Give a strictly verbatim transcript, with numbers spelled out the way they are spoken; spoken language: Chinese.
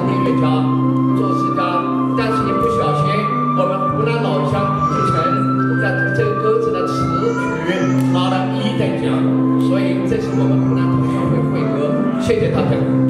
音乐家、作词家，但是一不小心，我们湖南老乡继承在这个歌词的词曲拿了一等奖，所以这是我们湖南同乡会会歌，谢谢大家。